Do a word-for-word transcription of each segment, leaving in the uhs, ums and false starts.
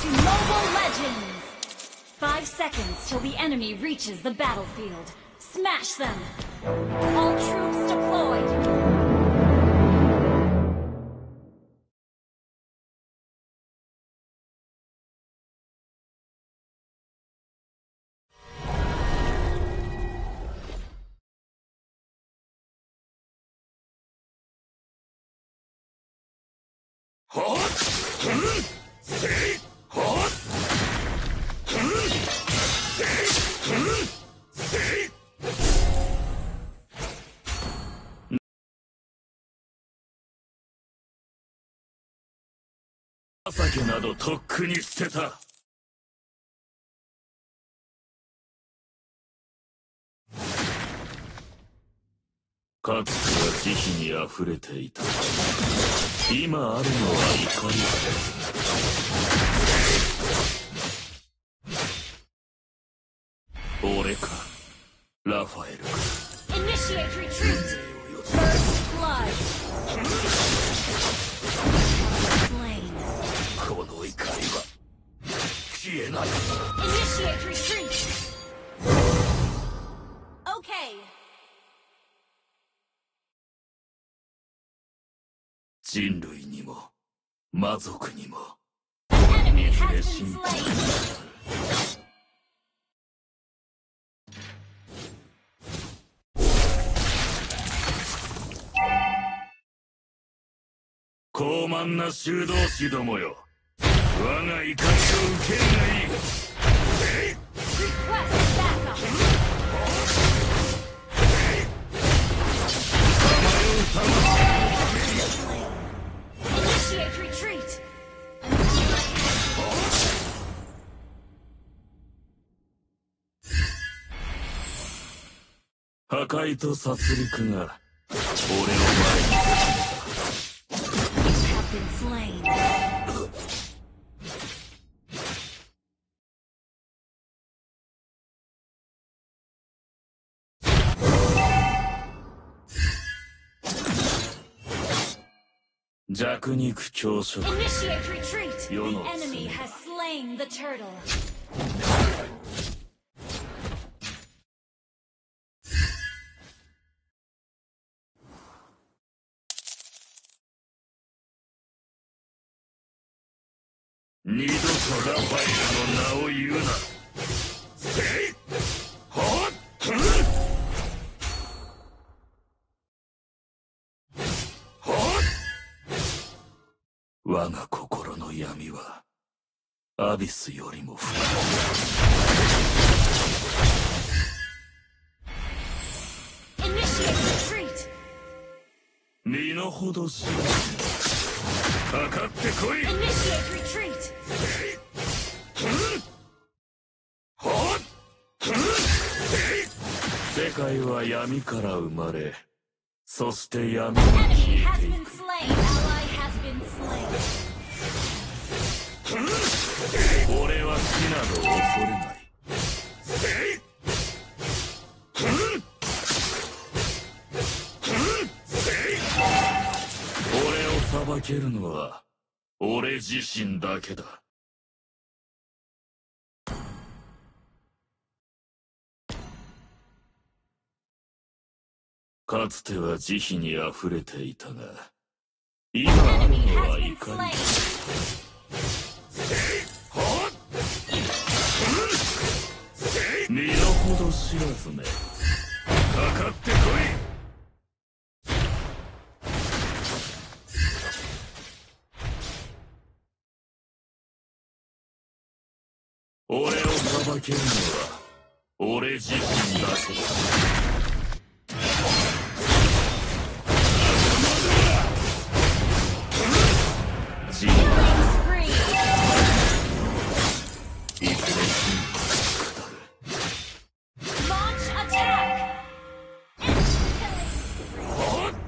to Mobile Legends! Five seconds till the enemy reaches the battlefield. Smash them! All troops deployed! 情けなどとっくに捨てた。かつては慈悲にあふれていた。今あるのは怒りだ。俺か、ラファエルか。 Initiate retreat! First blood! Slain. この怒りは消えない。 Initiate retreat! Okay. 人類にも魔族にも An enemy いず has れ been 神道 slain! 高慢な修道士どもよ、我が怒りを受けんがいい。 Request backup! さまよう魂 Initiate retreat! 破壊と殺戮が俺を前に出 Been slain. 弱肉強食。 Initiate retreat! The You're not enemy slain. has slain the turtle. 二度とラファエルの名を言うな。せいはっはっ我が心の闇はアビスよりも深い。 Initiate retreat! 身の程知らずかかってこい。 Initiate retreat! 世界は闇から生まれ、そして闇に Enemy 消 has えてい been く。 slain! Ally has been slain! 俺は死など恐れない。俺を裁けるのは俺自身だけだ。かつては慈悲にあふれていたが、今ある Enemy のは has been 怒り。 slain! 身の程知らずめ、かかってこい。俺を裁けるのは俺自身だけだ。自分 Killing spree! いずれ真価が下る。 Launch attack! Killing spree!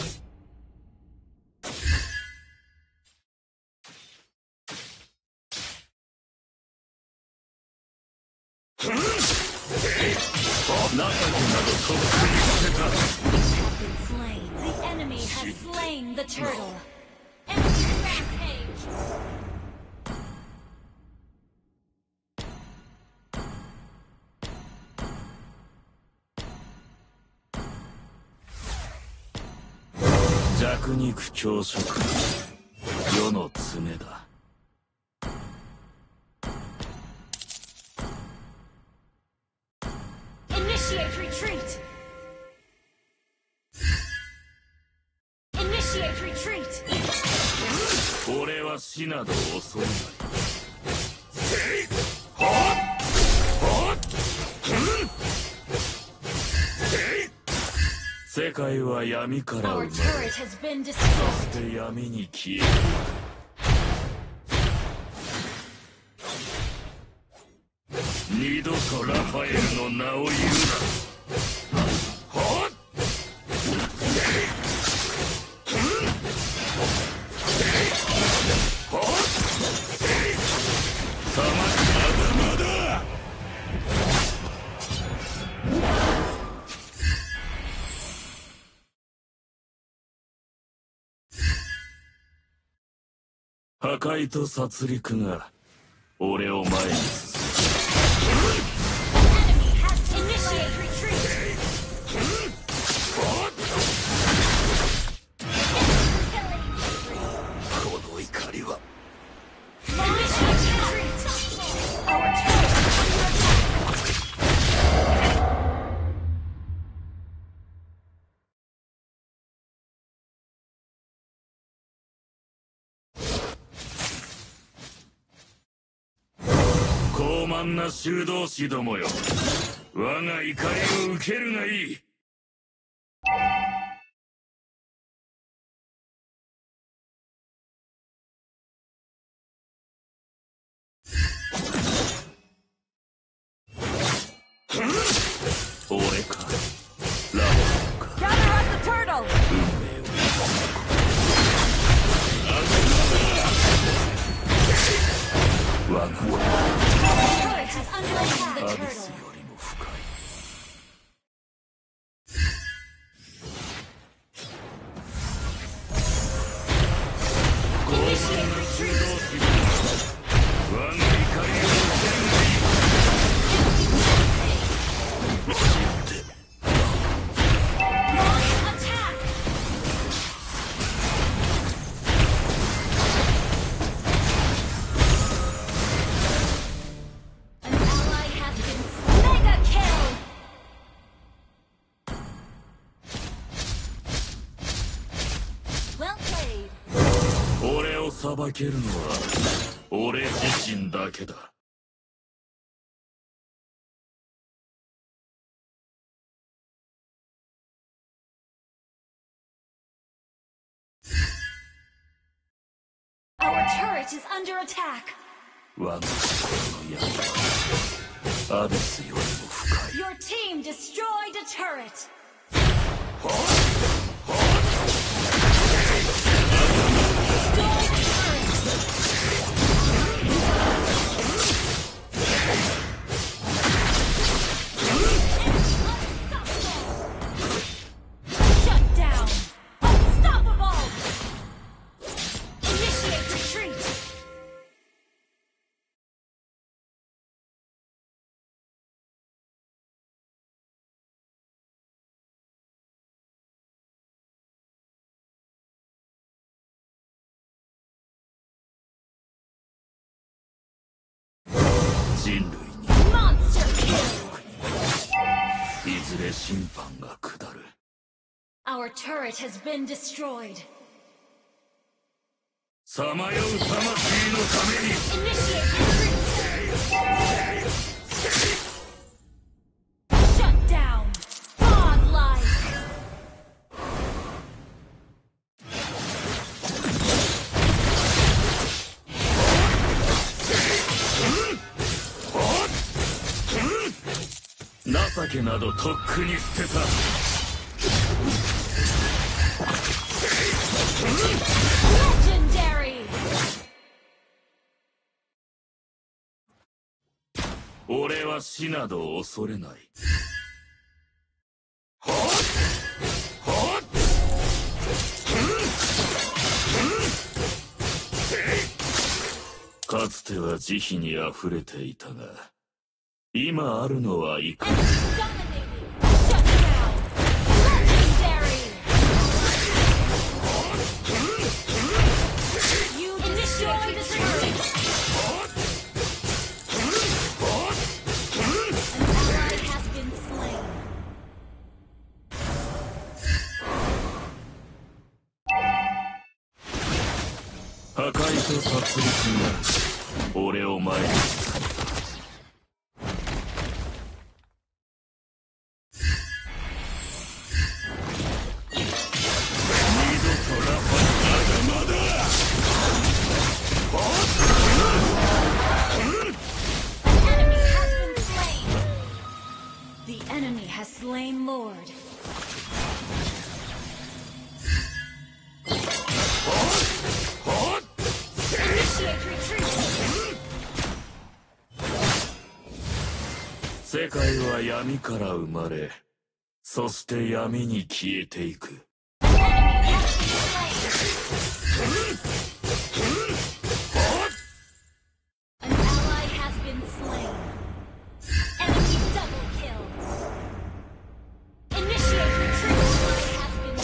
情けなどとっくに捨てた。 Been slain. The enemy has slain the turtle. Enemy rampage. 弱肉強食、世の常だ。 Initiate retreat. Initiate retreat. 俺は死など恐れない。世界は闇から生まれ、 Our turret has been そ destroyed. して闇に消える。二度とラファエルの名を言うな。はっまだまだ。破壊と殺戮が俺を前に進む。 Enemy has initiate retreat. この怒りは Initiate retreat. Our turret is under attack. 傲慢な修道士どもよ、我が怒りを受けるがいい。俺かラボか Gather up the turtle. 運命を我が Our turret is under attack. The アビス turtle. よりも深い。 Initiate retreat. 我が怒りを受けるがいい。 Launch attack. An ally has been mega kill. Well played. 俺を裁けるのは俺自身だけだ。 Our turret is under attack. 我が心の闇はアビスよりも深い。 Your team destroyed a turret. Destroyed a turret. Unstoppable. Shut down. Unstoppable. Initiate retreat. Monster kill. いずれ審判が下る。 Our turret has been destroyed. さまよう魂のために Initiate retreat. Shut down. Godlike. 情けなどとっくに捨てた。 Legendary. 俺は死など恐れない。はっはっかつては慈悲にあふれていたが、今あるのはいくら Dominating. Shut down. Legendary. You destroyed a turret. An ally has been slain. 破壊と殺戮が俺を前に。 Slain Lord. Initiate retreat. 世界は闇から生まれ、そして闇に消えていく。 An enemy has been slain. An ally has been slain. Enemy double kill. Initiate retreat. Has been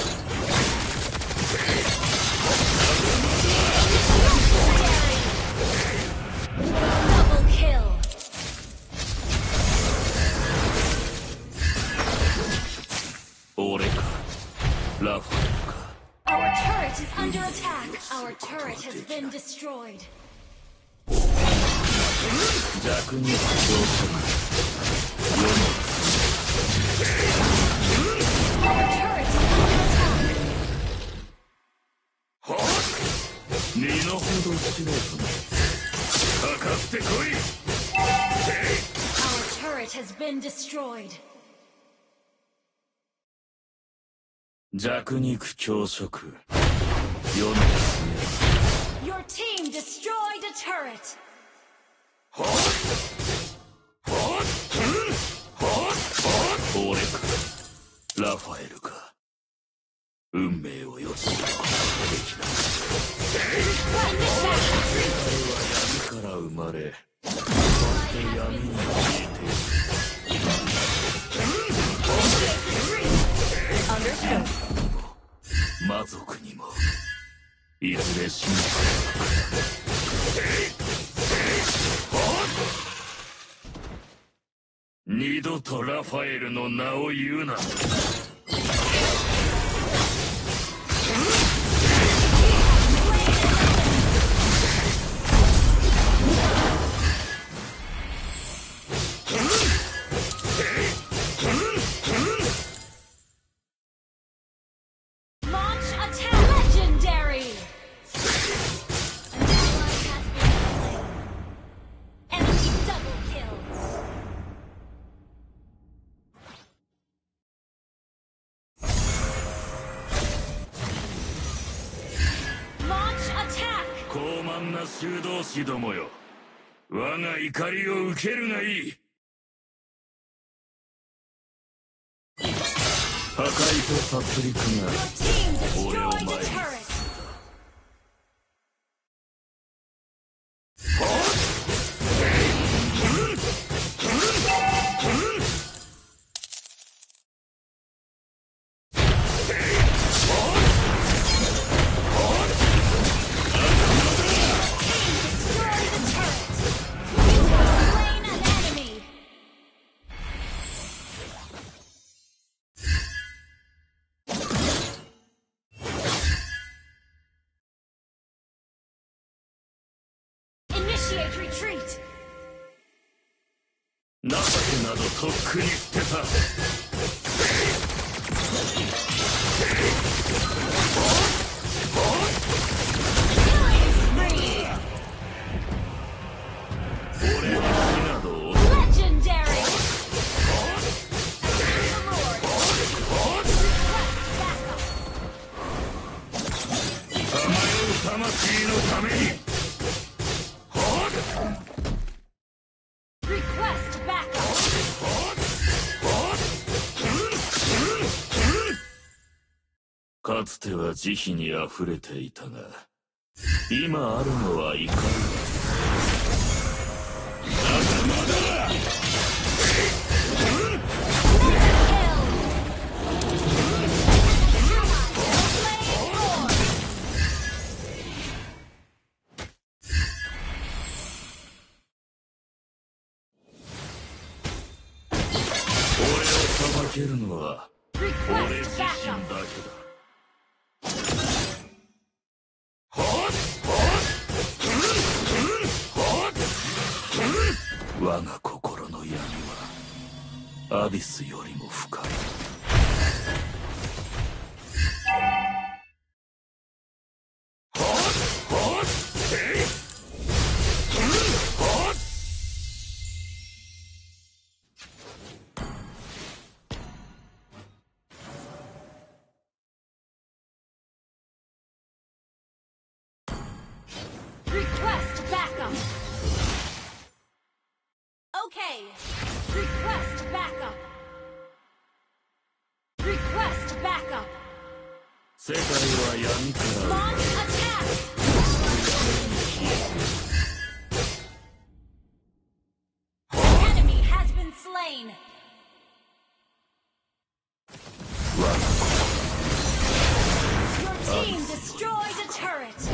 double kill. Ore ka, Raphael ka. Our turret is under attack. Our turret has been destroyed. 弱肉強食。 Our turret is under attack. はっ！身の程知らずかかってこい。 Our turret has been destroyed. 弱肉強食。世の Your team destroyed a turret. はっ！はっ！はっ！俺か、ラファエルか。運命を予知することができない。世界は闇から生まれ、そして闇に消えていく。魔族にもいずれ死ぬ二度とラファエルの名を言うな。傲慢な修道士どもよ、我が怒りを受けるがいい。破壊と殺戮が俺を前に。情けなどとっくに捨てた。俺に死などをさまよう魂のために。かつては慈悲にあふれていたが、今あるのは怒りだ。まだまだ。 けるのは俺自身だけだ。我が心の闇はアビスよりも深い。 Request backup. Okay. Request backup. Request backup. 世界は闇から Launch attack. Enemy has been slain. Your team destroyed a turret.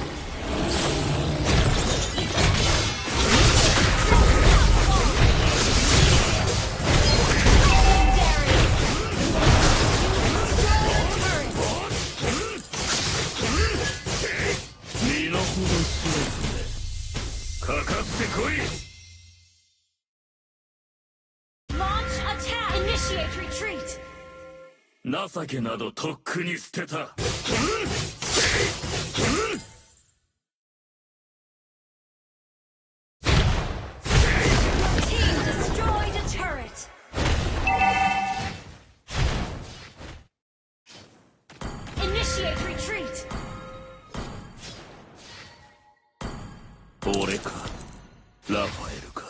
Launch attack. Initiate retreat. 情けなどとっくに捨てた。 Team destroyed a turret. Initiate retreat. 俺かラファエルか。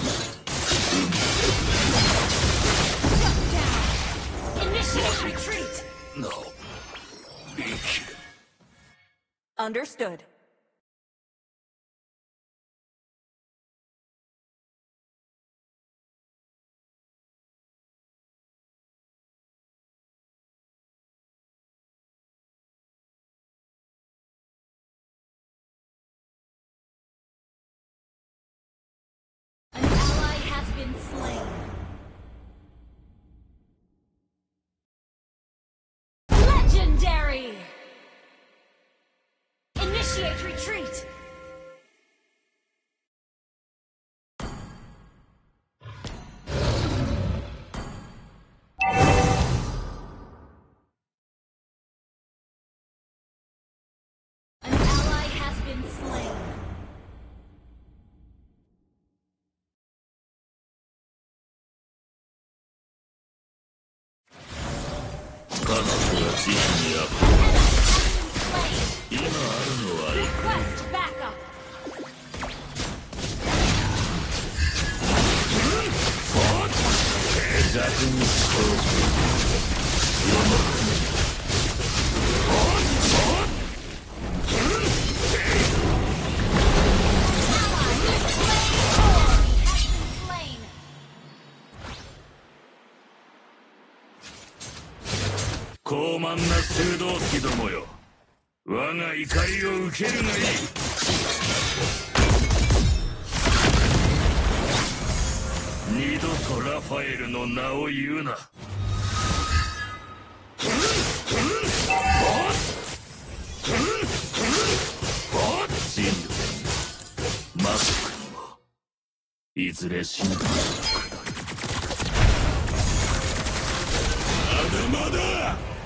Initiate retreat. No. 生きる。 Understood. An ally has been slain. Legendary! Initiate retreat! An ally has been slain. Request backup. Slain. 高慢な修道士どもよ、我が怒りを受けるがいい。二度とラファエルの名を言うな。人類も魔族にもいずれ死ぬのが下る。まだまだ